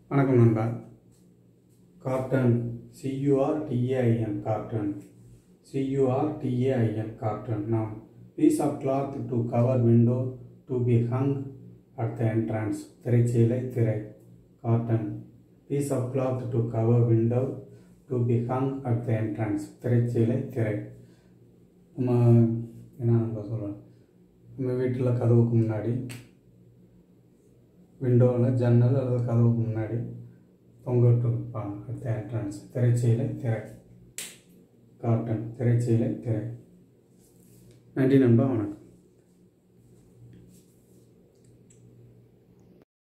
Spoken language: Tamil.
வணக்கம் நண்பா. Curtain CURTAIN curtain CURTAIN curtain. Now piece of cloth to cover window to be hung at the entrance. திரைச்சீலை திரை. Curtain. Piece of cloth to cover window to be hung at the entrance. திரைச்சீலை திரை. நம்ம என்ன நண்பா சொல்கிறோம், நம்ம வீட்டில் கதவுக்கு முன்னாடி விண்டோவில் ஜன்னல் அல்லது கதவுக்கு முன்னாடி தொங்கவிட்டுருப்பாங்க. அடுத்த என்ட்ரன்ஸ் திரைச்சீலை திரை. கார்டன் திரைச்சீலை திரை. நன்றி நண்பா, வணக்கம்.